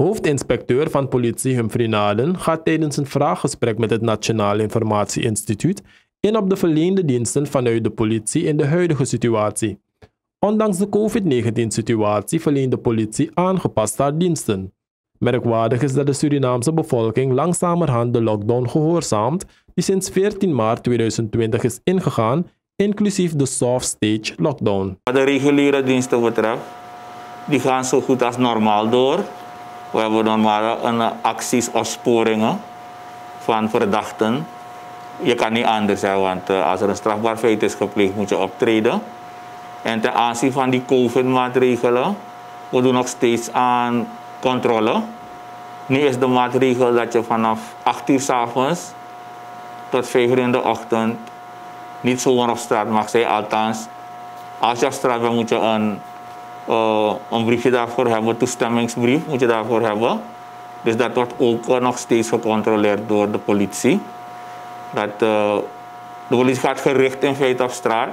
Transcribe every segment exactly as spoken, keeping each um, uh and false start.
Hoofdinspecteur van politie Humphrey Naden gaat tijdens een vraaggesprek met het Nationaal Informatie Instituut in op de verleende diensten vanuit de politie in de huidige situatie. Ondanks de COVID negentien-situatie verleent de politie aangepast haar diensten. Merkwaardig is dat de Surinaamse bevolking langzamerhand de lockdown gehoorzaamt die sinds veertien maart tweeduizend twintig is ingegaan, inclusief de soft stage lockdown. Wat de reguliere diensten betreft, die gaan zo goed als normaal door. We hebben normale acties, opsporingen van verdachten. Je kan niet anders zijn, want als er een strafbaar feit is gepleegd, moet je optreden. En ten aanzien van die COVID-maatregelen, we doen nog steeds aan controle. Nu is de maatregel dat je vanaf acht uur 's avonds tot vijf uur in de ochtend niet zomaar op straat mag zijn. Althans, als je op straat bent, moet je een, uh, een briefje daarvoor hebben, toestemmingsbrief moet je daarvoor hebben. Dus dat wordt ook uh, nog steeds gecontroleerd door de politie. Dat, uh, de politie gaat gericht in feite op straat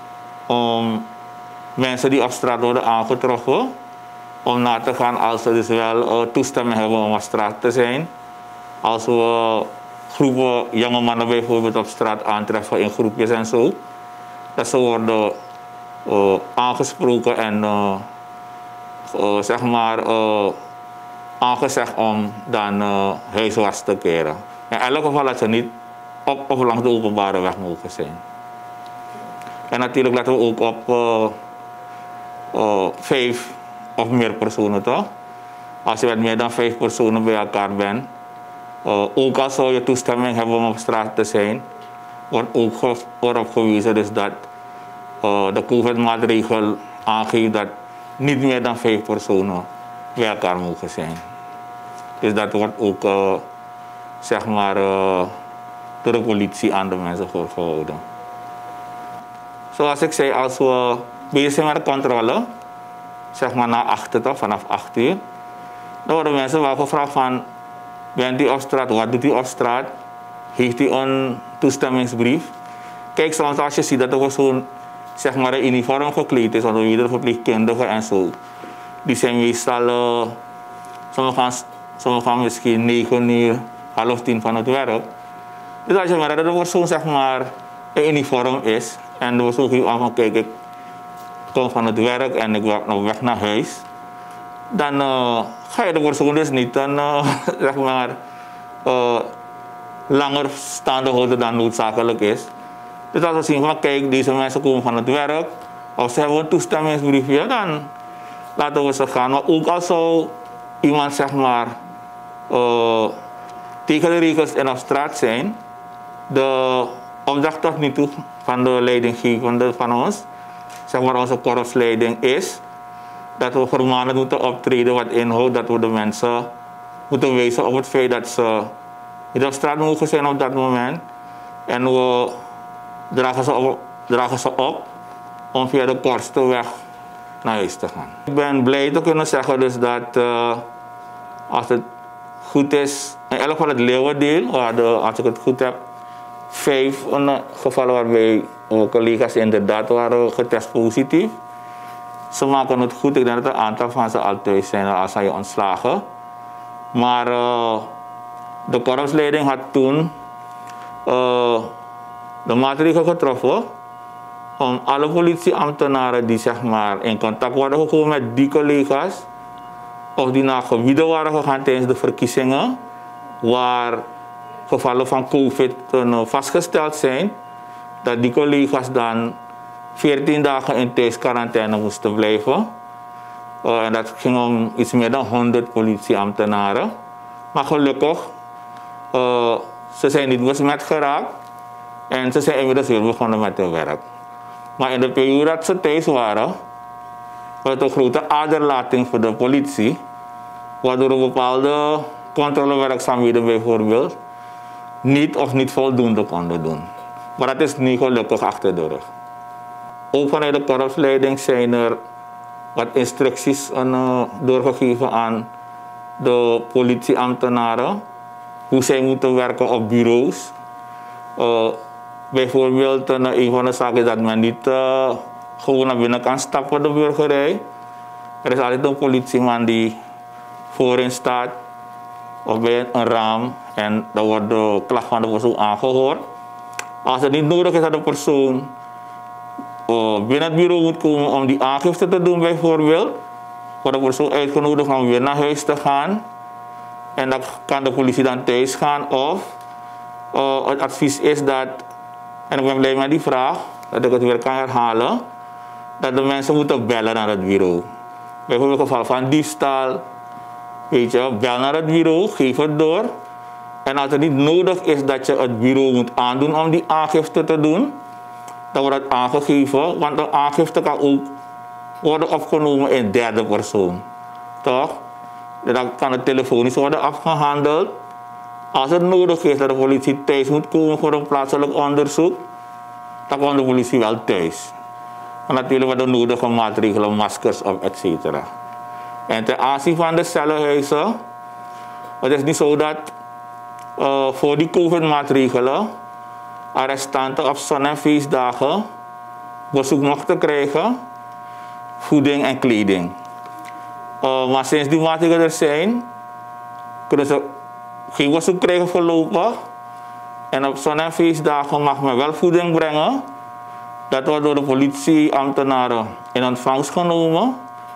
om mensen die op straat worden aangetroffen, om na te gaan als ze dus wel uh, toestemming hebben om op straat te zijn. Als we groepen jonge mannen bijvoorbeeld op straat aantreffen in groepjes en zo, dat ze worden uh, aangesproken en uh, uh, zeg maar uh, aangezegd om dan uh, huiswaarts te keren. In elk geval dat ze niet op of langs de openbare weg mogen zijn. En natuurlijk letten we ook op uh, uh, vijf of meer personen, toch? Als je met meer dan vijf personen bij elkaar bent, uh, ook al zou je toestemming hebben om op straat te zijn, wordt ook erop gewezen dus dat uh, de COVID-maatregel aangeeft dat niet meer dan vijf personen bij elkaar mogen zijn. Dus dat wordt ook, uh, zeg maar, uh, door de politie aan de mensen voorgehouden. Zoals ik zei, als we bezig zijn met de controle, zeg maar na acht uur, vanaf acht uur, dan worden mensen wel gevraagd van, bent u op straat, wat doet u op straat? Heeft u een toestemmingsbrief? Kijk, soms als je ziet dat er zo'n, zeg maar, een uniform gekleed is, onder iedere verpleegkundige en zo, die zijn meestal, uh, sommigen gaan, sommige gaan misschien negen uur, half tien van het werk. Dus als je merkt dat de persoon, zeg maar, een uniform is en de persoon geeft aan van, kijk, ik kom van het werk en ik ben op weg naar huis, dan uh, ga je de persoon dus niet dan, uh, zeg maar, uh, langer staande houden dan noodzakelijk is. Dus als we zien van, kijk, deze mensen komen van het werk, of ze hebben een toestemmingsbriefje, dan laten we ze gaan. Maar ook als zou iemand, zeg maar, uh, tegen de regels en op straat zijn, de opdracht tot nu toe van de leidinggevende van ons, zeg maar onze korpsleiding, is dat we vermanend moeten optreden, wat inhoudt dat we de mensen moeten wijzen op het feit dat ze niet op straat mogen zijn op dat moment. En we dragen ze op, dragen ze op om via de kortste weg naar huis te gaan. Ik ben blij te kunnen zeggen dus dat uh, als het goed is, in elk geval het Leeuwendeel, waar de, als ik het goed heb, vijf gevallen waarbij collega's inderdaad waren getest positief. Ze maken het goed. Ik denk dat een aantal van ze al thuis zijn als ze ontslagen. Maar uh, de korpsleiding had toen uh, de maatregel getroffen om alle politieambtenaren die, zeg maar, in contact waren gekomen met die collega's, of die naar gebieden waren gegaan tijdens de verkiezingen, waar gevallen van COVID uh, vastgesteld zijn, dat die collega's dan veertien dagen in thuisquarantaine moesten blijven. Uh, en dat ging om iets meer dan honderd politieambtenaren. Maar gelukkig, uh, ze zijn niet besmet geraakt en ze zijn inmiddels weer begonnen met hun werk. Maar in de periode dat ze thuis waren, was het een grote aderlating voor de politie, waardoor we bepaalde controlewerkzaamheden bijvoorbeeld niet of niet voldoende konden doen. Maar dat is nu gelukkig achter de rug. Ook vanuit de korpsleiding zijn er wat instructies uh, doorgegeven aan de politieambtenaren, hoe zij moeten werken op bureaus. Uh, bijvoorbeeld, uh, een van de zaken is dat men niet uh, gewoon naar binnen kan stappen, de burgerij. Er is altijd een politieman die voorin staat of bij een raam en dan wordt de klacht van de persoon aangehoord. Als het niet nodig is dat de persoon uh, binnen het bureau moet komen om die aangifte te doen bijvoorbeeld, wordt de persoon uitgenodigd om weer naar huis te gaan. En dan kan de politie dan thuis gaan of uh, het advies is dat, en ik ben blij met die vraag, dat ik het weer kan herhalen, dat de mensen moeten bellen naar het bureau. Bijvoorbeeld in het geval van diefstal, weet je, bel naar het bureau, geef het door. En als het niet nodig is dat je het bureau moet aandoen om die aangifte te doen, dan wordt het aangegeven, want de aangifte kan ook worden opgenomen in derde persoon. Toch? Dan kan het telefonisch worden afgehandeld. Als het nodig is dat de politie thuis moet komen voor een plaatselijk onderzoek, dan komt de politie wel thuis. En natuurlijk wat de nodige maatregelen, maskers op, et cetera. En ten aanzien van de cellenhuizen, het is niet zo dat uh, voor die COVID-maatregelen arrestanten op zon- en feestdagen bezoek mochten krijgen, voeding en kleding. Uh, maar sinds die maatregelen er zijn, kunnen ze geen bezoek krijgen voorlopig. En op zon- en feestdagen mag men wel voeding brengen. Dat wordt door de politieambtenaren in ontvangst genomen.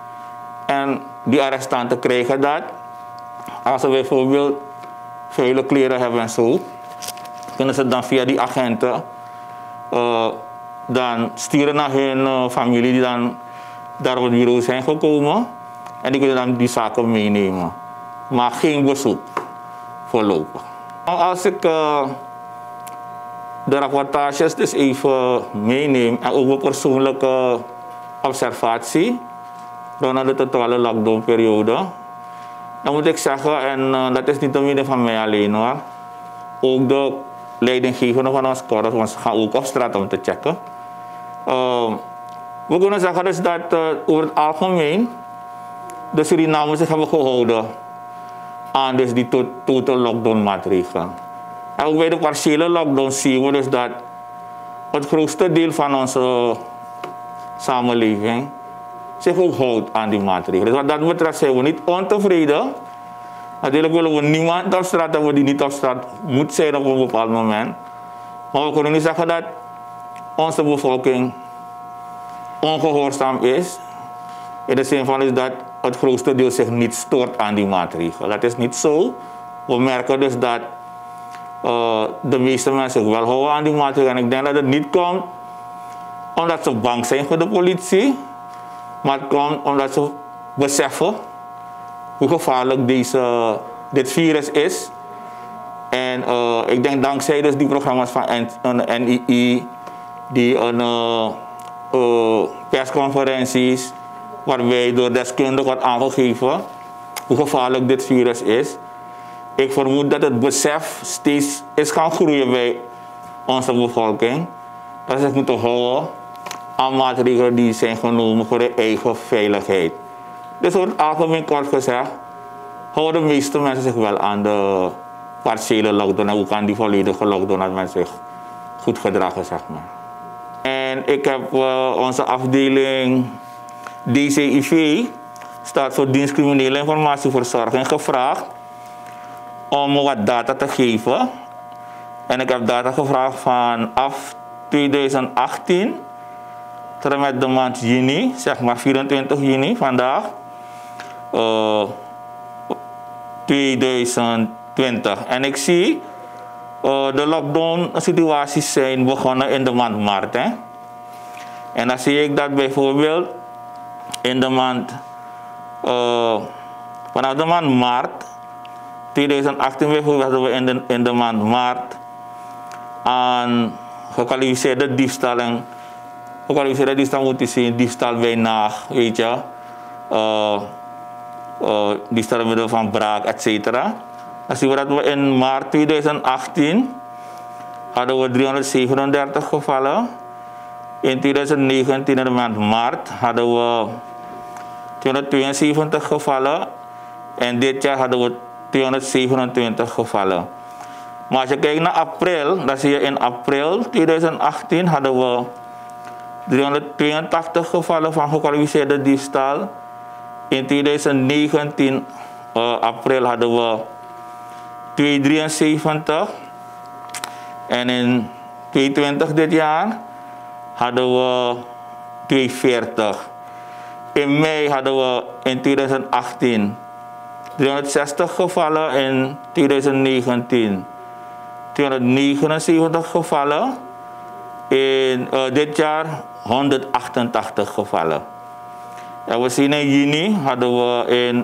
En die arrestanten krijgen dat. Als ze bijvoorbeeld vuile kleren hebben en zo, kunnen ze dan via die agenten uh, dan sturen naar hun uh, familie die dan daar op het bureau zijn gekomen. En die kunnen dan die zaken meenemen. Maar geen bezoek voorlopig. Als ik uh, de rapportages dus even meeneem en ook mijn persoonlijke observatie rond de totale lockdownperiode, dan moet ik zeggen, en uh, dat is niet de mening van mij alleen hoor, ook de leidinggevenden van ons korps, want ze gaan ook op straat om te checken. Uh, we kunnen zeggen dus dat uh, over het algemeen de Surinamers zich hebben gehouden aan dus die to total lockdown maatregelen. En ook bij de partiële lockdown zien we dus dat het grootste deel van onze samenleving zich ook houdt aan die maatregelen. Dus wat dat betreft zijn we niet ontevreden. Natuurlijk willen we niemand op straat hebben die niet op straat moet zijn op een bepaald moment. Maar we kunnen niet zeggen dat onze bevolking ongehoorzaam is. In de zin van is dat het grootste deel zich niet stoort aan die maatregelen. Dat is niet zo. We merken dus dat uh, de meeste mensen zich wel houden aan die maatregelen. En ik denk dat het niet komt omdat ze bang zijn voor de politie, maar het komt omdat ze beseffen hoe gevaarlijk deze, dit virus is. En uh, ik denk dankzij dus die programma's van N I I, die uh, uh, persconferenties, waarbij door deskundigen wordt aangegeven hoe gevaarlijk dit virus is. Ik vermoed dat het besef steeds is gaan groeien bij onze bevolking. Dat ze zich moeten houden aan maatregelen die zijn genomen voor de eigen veiligheid. Dus over het algemeen kort gezegd, houden de meeste mensen zich wel aan de partiële lockdown en ook aan die volledige lockdown dat men zich goed gedragen, zeg maar. En ik heb uh, onze afdeling D C I V, staat voor Dienst Criminele Informatieverzorging, gevraagd om wat data te geven. En ik heb data gevraagd vanaf tweeduizend achttien tot en met de maand juni, zeg maar vierentwintig juni vandaag, uh, tweeduizend twintig. En ik zie uh, de lockdown situaties zijn begonnen in de maand maart. Hè? En dan zie ik dat bijvoorbeeld in de maand, uh, vanaf de maand maart tweeduizend achttien bijvoorbeeld hadden we in de, in de maand maart aan gekwalificeerde diefstal en gekwalificeerde diefstal moet je zien, diefstal bij nacht, weet je, uh, uh, diefstal in middel van braak, et cetera. Dan zien we dat we in maart tweeduizend achttien hadden we driehonderdzevenendertig gevallen. In tweeduizend negentien in de maand maart hadden we tweehonderdtweeënzeventig gevallen. En dit jaar hadden we tweehonderdzevenentwintig gevallen. Maar als je kijkt naar april, dan zie je in april tweeduizend achttien hadden we driehonderdtweeëntachtig gevallen van gekwalificeerde diefstal. In tweeduizend negentien uh, april hadden we tweehonderddrieënzeventig. En in tweeëntwintig dit jaar hadden we tweehonderdveertig. In mei hadden we in twintig achttien driehonderdzestig gevallen, in twintig negentien tweehonderdnegenenzeventig gevallen. In uh, dit jaar honderdachtentachtig gevallen. En we zien in juni hadden we in,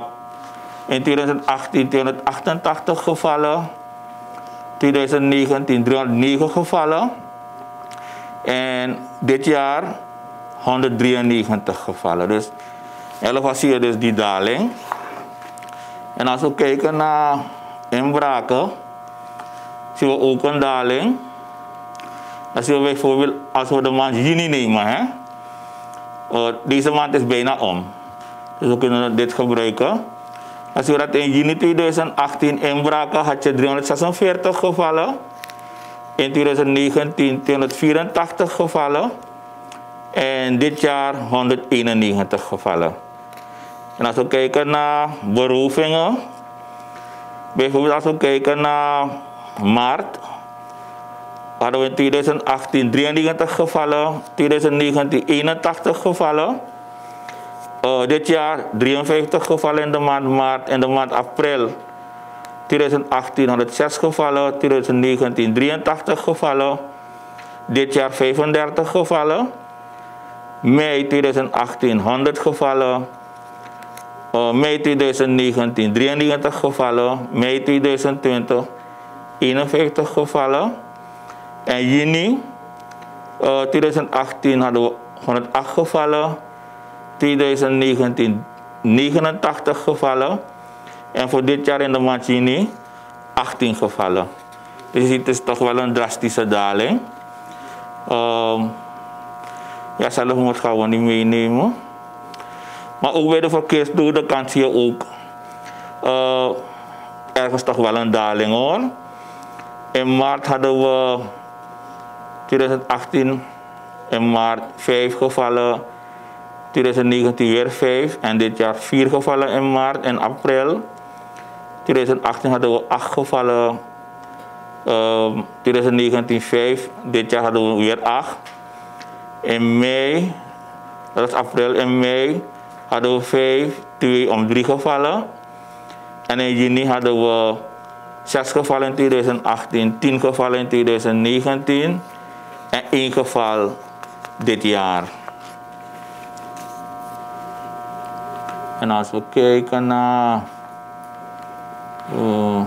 in twintig achttien tweehonderdachtentachtig gevallen. twintig negentien driehonderdnegen gevallen. En dit jaar honderddrieënnegentig gevallen. Dus in ieder geval zie je dus die daling. En als we kijken naar inbraken, zien we ook een daling. Dan zien we bijvoorbeeld, als we de maand juni nemen, hè? Uh, deze maand is bijna om. Dus we kunnen dit gebruiken. Dan zien we dat in juni twintig achttien inbraken had je driehonderdzesenveertig gevallen. In twintig negentien tweehonderdvierentachtig gevallen. En dit jaar honderdeenennegentig gevallen. En als we kijken naar berovingen, bijvoorbeeld als we kijken naar maart, hadden we in twintig achttien drieënnegentig gevallen, twintig negentien eenentachtig gevallen. Uh, dit jaar drieënvijftig gevallen in de maand maart. In de maand april twintig achttien honderdzes gevallen, twintig negentien drieëntachtig gevallen. Dit jaar vijfendertig gevallen. Mei twintig achttien honderd gevallen. Uh, mei twintig negentien drieënnegentig gevallen. Mei twintig twintig eenenvijftig gevallen. En juni uh, twintig achttien hadden we honderdacht gevallen. twintig negentien negenentachtig gevallen. En voor dit jaar in de maand juni achttien gevallen. Dus je ziet, het is toch wel een drastische daling. Uh, ja, zelf moet ik gewoon niet meenemen. Maar ook bij de verkeersdode kant zie je ook uh, ergens toch wel een daling hoor. In maart hadden we twintig achttien in maart vijf gevallen. twintig negentien weer vijf. En dit jaar vier gevallen in maart en april. twintig achttien hadden we acht gevallen. Uh, twintig negentien vijf. Dit jaar hadden we weer acht. In mei, dat is april, in mei hadden we vijf, twee om drie gevallen. En in juni hadden we zes gevallen in twintig achttien, tien gevallen in twintig negentien en één geval dit jaar. En als we kijken naar uh,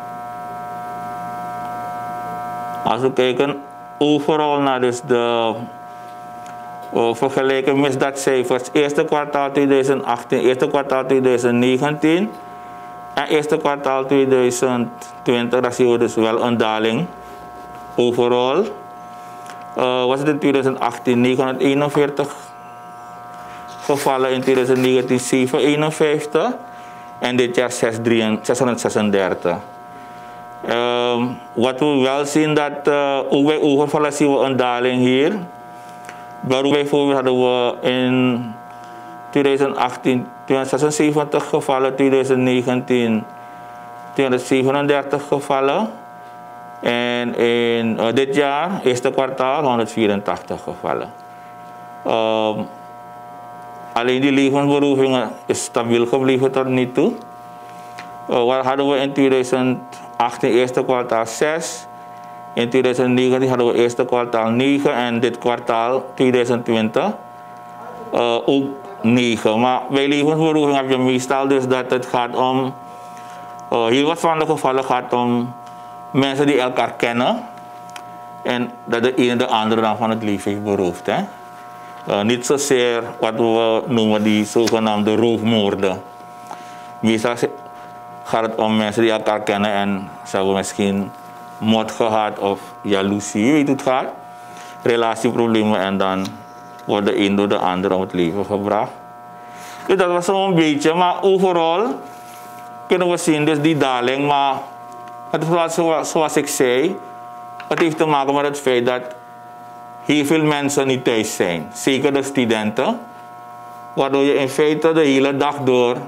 als we kijken overal naar dus de uh, vergelijken misdaadcijfers, eerste kwartaal twintig achttien, eerste kwartaal twintig negentien en eerste kwartaal twintig twintig, daar zien we dus wel een daling overal. Uh, was het in twintig achttien negenhonderdeenenveertig gevallen, in twintig negentien zevenhonderdeenenvijftig en dit jaar zeshonderdzesendertig. Uh, wat we wel zien, dat uh, ook bij overvallen zien we een daling hier. Bijvoorbeeld hadden we in twintig achttien tweehonderdzesenzeventig gevallen, twintig negentien tweehonderdzevenendertig gevallen. En in uh, dit jaar, eerste kwartaal, honderdvierentachtig gevallen. Uh, alleen die levensberovingen is stabiel gebleven tot nu toe. Uh, wat hadden we in twintig achttien eerste kwartaal zes. In twintig negentien hadden we eerste kwartaal negen en dit kwartaal twintig twintig uh, ook negen. Maar bij levensberoving heb je meestal dus dat het gaat om, uh, heel wat van de gevallen gaat om mensen die elkaar kennen en dat de ene de andere dan van het leven heeft beroofd. Hè? Uh, niet zozeer wat we noemen die zogenaamde roofmoorden. Meestal gaat het om mensen die elkaar kennen en ze hebben misschien moord gehad of jaloezie, je weet hoe het gaat. Relatieproblemen en dan wordt de een door de ander om het leven gebracht. Dus dat was zo'n beetje, maar overal kunnen we zien dus die daling. Maar het is zoals, zoals ik zei, het heeft te maken met het feit dat heel veel mensen niet thuis zijn. Zeker de studenten. Waardoor je in feite de hele dag door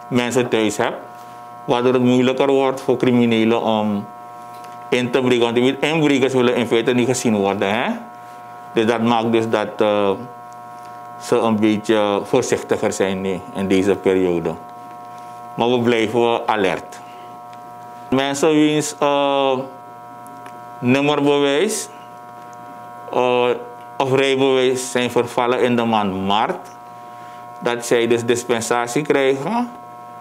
mensen thuis hebt, waardoor het moeilijker wordt voor criminelen om in te breken. Want je weet, inbrekers willen in feite niet gezien worden. Hè? Dus dat maakt dus dat uh, ze een beetje voorzichtiger zijn nu, in deze periode. Maar we blijven alert. Mensen wiens uh, nummerbewijs uh, of rijbewijs zijn vervallen in de maand maart, dat zij dus dispensatie krijgen.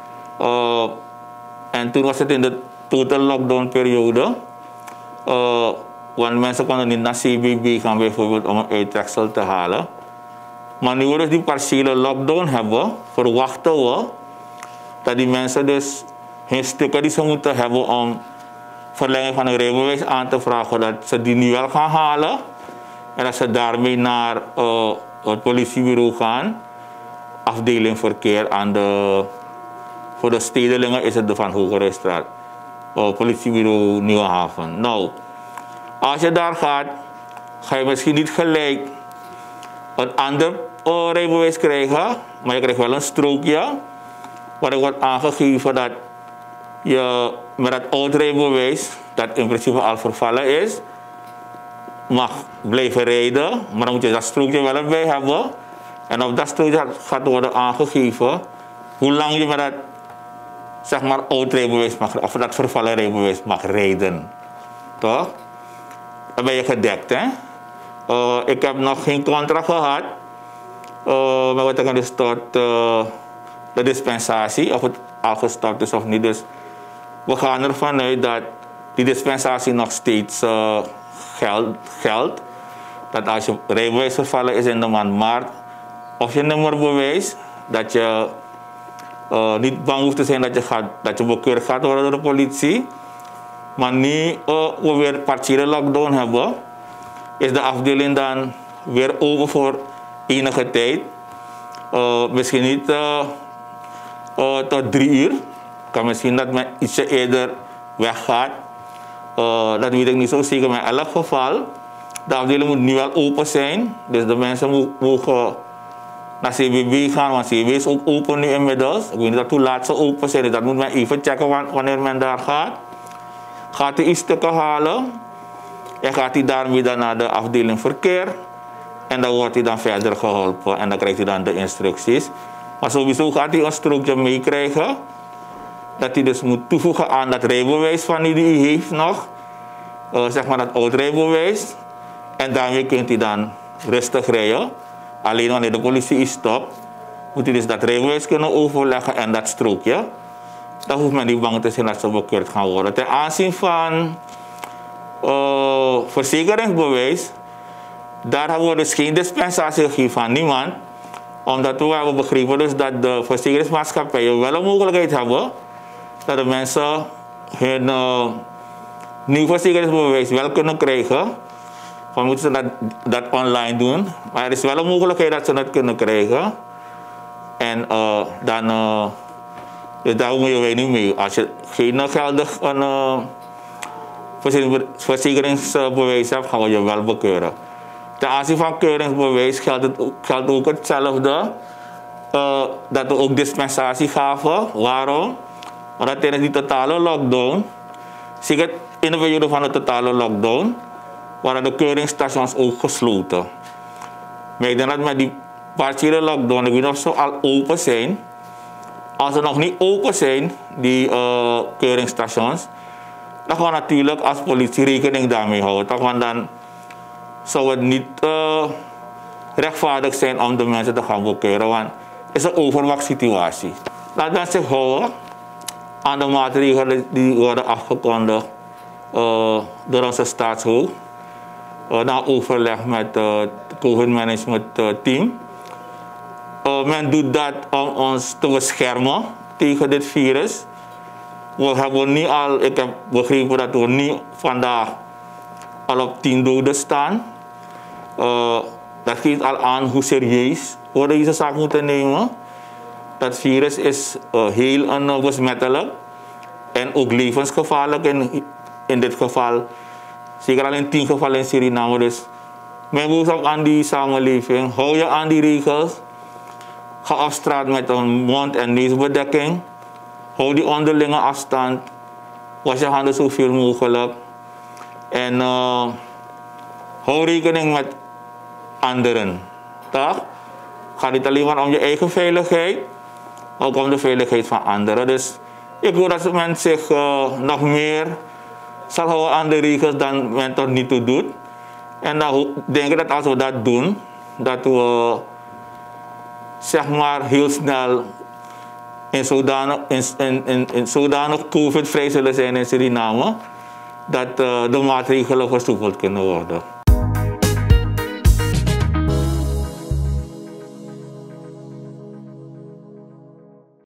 Uh, en toen was het in de total lockdown periode. Uh, want mensen konden niet naar C B B gaan bijvoorbeeld om een uittreksel te halen. Maar nu we dus die partiële lockdown hebben, verwachten we dat die mensen dus hun stukken die ze moeten hebben om verlenging van een rijbewijs aan te vragen, dat ze die nu wel gaan halen. En dat ze daarmee naar uh, het politiebureau gaan. Afdeling verkeer aan de, voor de stedelingen is het de Van Hogerijstraat. Uh, politiebureau Nieuwe Haven. Nou, als je daar gaat, ga je misschien niet gelijk een ander uh, rijbewijs krijgen, maar je krijgt wel een strookje waarin wordt aangegeven dat je met dat oud rijbewijs, dat in principe al vervallen is, mag blijven rijden, maar dan moet je dat strookje wel erbij hebben. En op dat strookje gaat worden aangegeven hoe lang je met dat, zeg maar, oud rijbewijs mag, of dat vervallen rijbewijs mag rijden. Toch? Dan ben je gedekt, hè? Uh, ik heb nog geen contract gehad, uh, maar wat ik dus tot uh, de dispensatie, of het al gestopt is of niet. Dus we gaan ervan uit dat die dispensatie nog steeds uh, geldt. Geld. Dat als je rijbewijs vervallen is in de maand maart, of je nummerbewijs, dat je uh, niet bang hoeft te zijn dat je, gaat, dat je bekeurd gaat worden door de politie. Maar nu uh, we weer partiële lockdown hebben, is de afdeling dan weer open voor enige tijd. Uh, misschien niet uh, uh, tot drie uur. Kan misschien dat men ietsje eerder weggaat. Uh, dat weet ik niet zo zeker, maar in elk geval, de afdeling moet nu wel open zijn. Dus de mensen mogen naar C B B gaan, want C B B is ook open nu inmiddels. Ik weet niet dat hoe laat ze open zijn, dus dat moet men even checken wanneer men daar gaat. Gaat hij iets stukken halen en gaat hij daarmee dan naar de afdeling verkeer. En dan wordt hij dan verder geholpen en dan krijgt hij dan de instructies. Maar sowieso gaat hij een strookje meekrijgen. Dat hij dus moet toevoegen aan dat rijbewijs van die hij heeft nog. Uh, zeg maar dat oud rijbewijs. En daarmee kunt hij dan rustig rijden. Alleen wanneer de politie is stopt, moet hij dus dat rijbewijs kunnen overleggen en dat strookje. Dan hoeft men niet bang te zijn dat ze bekeurd gaan worden. Ten aanzien van uh, verzekeringsbewijs, daar hebben we dus geen dispensatie gegeven van niemand. Omdat we hebben begrepen dus dat de verzekeringsmaatschappijen wel een mogelijkheid hebben dat de mensen hun uh, nieuw verzekeringsbewijs wel kunnen krijgen. Dan moeten ze dat, dat online doen. Maar er is wel een mogelijkheid dat ze dat kunnen krijgen. En uh, dan, uh, dus daar moet je niet mee. Als je geen geldig een uh, verzekeringsbewijs hebt, gaan we je wel bekeuren. Ten aanzien van keuringsbewijs geldt, het, geldt ook hetzelfde. Uh, dat we ook dispensatie gaven. Waarom? Omdat tijdens die totale lockdown, zeker in de periode van de totale lockdown, waren de keuringsstations ook gesloten. Maar ik denk dat met die partiële lockdown, ik weet niet of ze al open zijn. Als ze nog niet open zijn, die uh, keuringsstations, dan gaan we natuurlijk als politie rekening daarmee houden. Want dan zou het niet uh, rechtvaardig zijn om de mensen te gaan bekeuren, want het is een overwachsituatie. Laat men zich houden aan de maatregelen die worden afgekondigd uh, door onze staatshoofd. Uh, na overleg met uh, het COVID-management uh, team. Uh, men doet dat om ons te beschermen tegen dit virus. We hebben niet al, ik heb begrepen dat we niet vandaag al op tien doden staan. Uh, dat geeft al aan hoe serieus we deze zaak moeten nemen. Dat virus is uh, heel uh, besmettelijk en ook levensgevaarlijk in, in dit geval. Zeker al in tien gevallen in Suriname. Dus mijn boodschap aan die samenleving, hou je aan die regels. Ga op straat met een mond- en neusbedekking. hou die onderlinge afstand. Was je handen zoveel mogelijk. En uh, hou rekening met anderen. Toch? Gaat niet alleen maar om je eigen veiligheid, ook om de veiligheid van anderen. Dus ik hoor dat men zich uh, nog meer zal houden aan de regels dan men tot nu toe doet. En dan denk ik dat als we dat doen, dat we zeg maar heel snel in zodanig, in, in, in, in zodanig COVID-vrij zullen zijn in Suriname, dat uh, de maatregelen versoepeld kunnen worden.